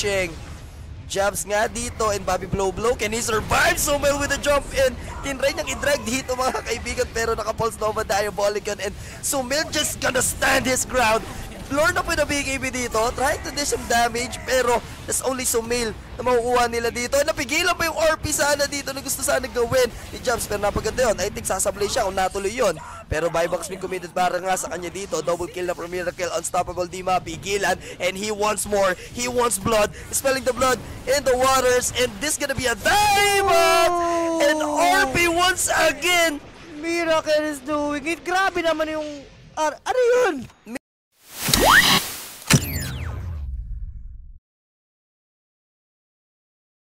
pushing. Jabs nga dito and Bobby blow. Can he survive? Sumel with a jump in. Tinry niyang i-drag dito mga kaibigan pero naka-pulse Nova Diabolic yun. And Sumel just gonna stand his ground. Lord up with a BKB dito, trying to dish some damage, pero that's only Sumil na makukuha nila dito. Napigilan pa yung RP sana dito na gusto sana gawin ni Jumps, pero napaganda yun. I think sasablay siya kung natuloy yun. Pero Buybox being committed para nga sa kanya dito. Double kill na from Miracle, unstoppable di mapigilan. And he wants more, he wants blood. He's spelling the blood in the waters, and this gonna be a diamond! And RP once again! Miracle is doing it. Grabe naman yung... ano yun?